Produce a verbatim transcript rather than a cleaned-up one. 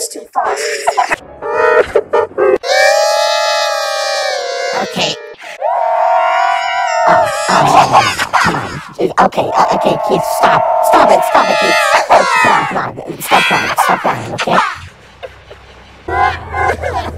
was too fast. Okay. Oh, oh, come on. Okay, uh, okay, kids, stop. Stop it, stop it, kids. Oh, come on, come on. Stop crying, stop crying, okay?